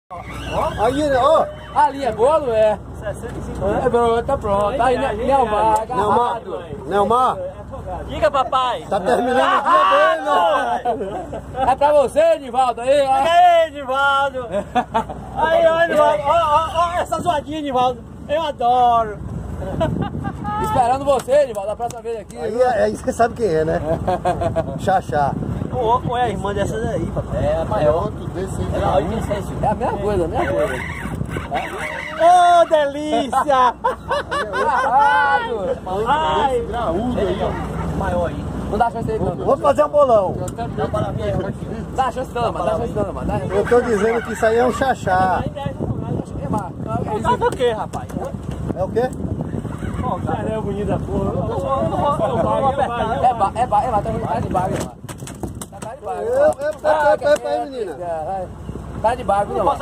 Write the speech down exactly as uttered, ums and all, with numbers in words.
Aí, ó. A linha é boa, não é? sessenta e cinco. É pronto, tá pronto. Aí, Neomar, Neomar, agarrado. Neomar, Diga, papai. tá terminando o dia dele, É pra você, Edivaldo, aí, ó. Ei, Edivaldo. Aí, ó, Edivaldo. Ó, ó, ó, essa zoadinha, Edivaldo. Eu adoro. Esperando você, Edivaldo, da próxima vez aqui. Aí é, é isso que você sabe quem é, né? Xaxá. Ou, ou é a irmã dessa daí, papai. É, maior. Desse É a mesma coisa, a mesma coisa. Ô, delícia. Agarrado. Ai. graúdo aí, ó. Maior aí. Não dá chance dele, não. Vamos fazer um bolão. Dá chance não, mano. Dá chance não, mano. Dá Eu tô dizendo que isso aí é um xaxá. Tá do que, rapaz? É o quê? Ó, cara, é bonito da porra. É ba, é ba, é ba, tá cara de baga, mano. Tá cara de baga. É, é, é, é, é, menina. Tá de baga, não.